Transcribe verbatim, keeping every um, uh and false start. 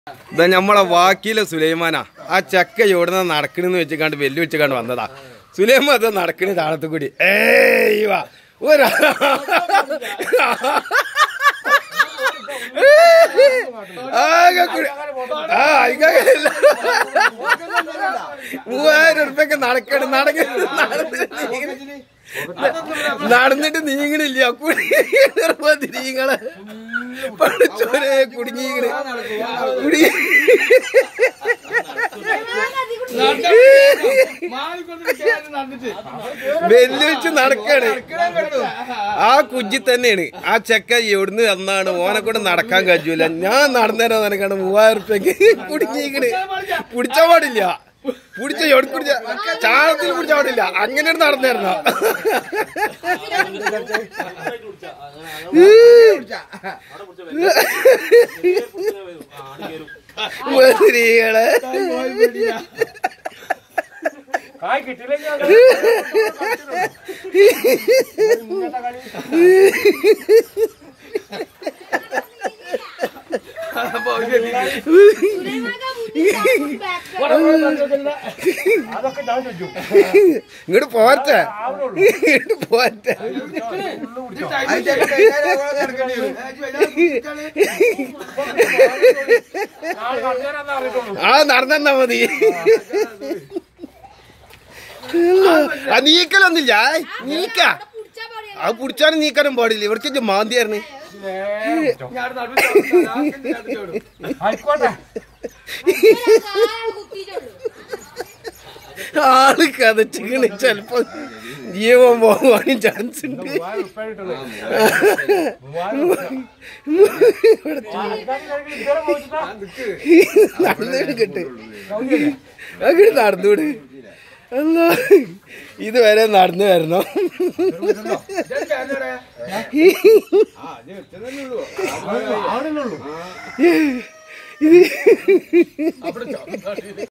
ഇതാ നമ്മളെ വാക്കിലെ സുലൈമാനാ ആ ചക്ക എവിടുന്ന നടക്കണെന്ന് വെച്ചിക്കാണ്ട് വെല്ലു വെച്ചിക്കാണ്ട് വന്നതാ. സുലൈമാൻ അത് നടക്കണ താഴത്തു കൂടി ഏയ് വാ ഒരാ മൂവായിരം ഉറുപ്പ്യൊക്കെ നടക്കണ നടക്ക നടന്നിട്ട് നീങ്ങണില്ല കുടിങ്ങളെ പഠിച്ചോരെ കുടുങ്ങിങ്ങണ് കുടി വെല്ലുവെച്ച് നടക്കാണ്. ആ കുഞ്ചി തന്നെയാണ് ആ ചെക്ക എവിടുന്ന് എന്നാണ് ഓനെ കൊണ്ട് നടക്കാൻ കഴിയൂല. ഞാൻ നടന്നേരോ നിനക്കാണ് മൂവായിരം ഉറുപ്പ്യക്ക് കുടുങ്ങിക്കണ്. പിടിച്ചാൻ പാടില്ല, പിടിച്ച എവിടെ പിടിച്ച ചാണത്തിൽ പിടിച്ചാൻ പാടില്ല. അങ്ങനെയാണ് നടന്നേരുന്നോ സ്ത്രീകളെ ഇങ്ങോട്ട് പോരട്ടെ ഇങ്ങോട്ട് പോരട്ടെ ആ നടന്നാ മതി. ആ നീക്കലൊന്നില്ല, നീക്ക അത് പിടിച്ചാലും നീക്കാനും പാടില്ല. ഇവിടേക്ക് മാന്തിയായിരുന്നു. ആള് കഥച്ചിക്കണ്, ചെലപ്പോ ജീവൻ പോകാനും ചാൻസ് ഉണ്ട്. നടന്നെടുക്കട്ടെ അങ്ങനെ നടന്നൂട്. അല്ല ഇതുവരെ നടന്നു വരണോ? ഇത്